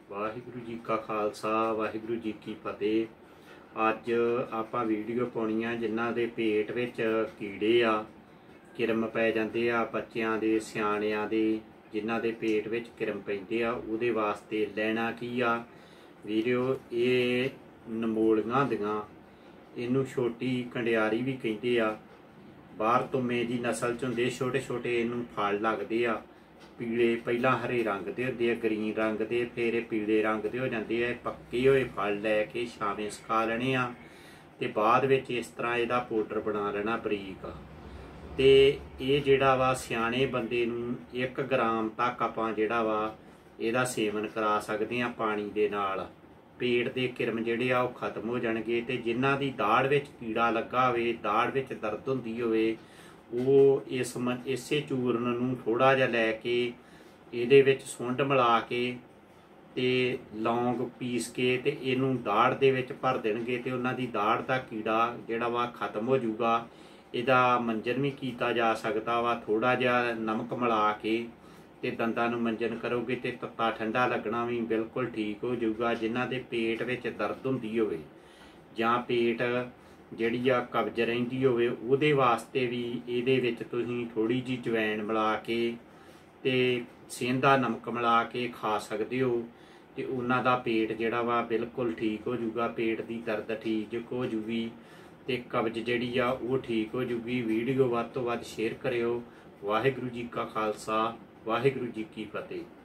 वाहिगुरु जी का खालसा वाहिगुरु जी की फतेह। अज आपां वीडियो पाउणी आ जिन्हां दे पेट विच कीड़े आ, किरम पै जांदे आ, बच्चियां दे सियाणियां दे जिन्हां दे पेट विच किरम पैंदे आ उहदे वास्ते लैना की आ वीडियो। ये नमोलियां होंदियां, इनू छोटी कंडियारी भी कहिंदे आ। बाहर तुमे दी नस्ल च हुंदे, छोटे छोटे इनू फल लगदे आ। पीले पहला हरे रंग के होंदे आ, ग्रीन रंग के, फिर पीले रंग के हो जाते हैं। पक्के हुए फल लैके छावें सुका लेने आ ते बाद विच इस तरह इहदा पाउडर बना लेना बरीक। ते ये जिहड़ा वा सियाणे बंदे नूं 1 ग्राम तक आपां जिहड़ा वा इहदा सेवन करा सकदे आ पानी दे नाल। पेट दे किरम जिहड़े आ ओह खत्म हो जाणगे। ते जिन्हां दी दाड़ विच कीड़ा लगा होवे, दाड़ विच दर्द हुंदी होवे, वो इसे चूरन नूं थोड़ा जिहा लैके इहदे विच सुंड मिला के ते लौंग पीस के ते इनू दाड़ दे विच भर देणगे ते उन्हां दी दाड़ दा कीड़ा जिहड़ा वा खत्म हो जाऊगा। इहदा मंजन भी कीता जा सकदा वा, थोड़ा जिहा नमक मिला के ते दंदां नूं मंजन करोगे ते तत्ता ठंडा लगना भी बिल्कुल ठीक हो जाऊगा। जिन्हां दे पेट विच दर्द हुंदी होवे जां पेट जिहड़ी आ कब्ज रहिंदी होवे उहदे वास्ते भी इहदे विच तुसीं थोड़ी जी जवैन मिला के ते सेंधा नमक मिला के खा सकदे हो ते उन्हां दा पेट जिहड़ा वा बिल्कुल ठीक हो जाऊगा। पेट दी दर्द ठीक हो जूगी ते कब्ज जिहड़ी आ वो ठीक हो जूगी। वीडियो वध तों वध शेयर करियो। वाहिगुरू जी का खालसा वाहिगुरू जी की फतेह।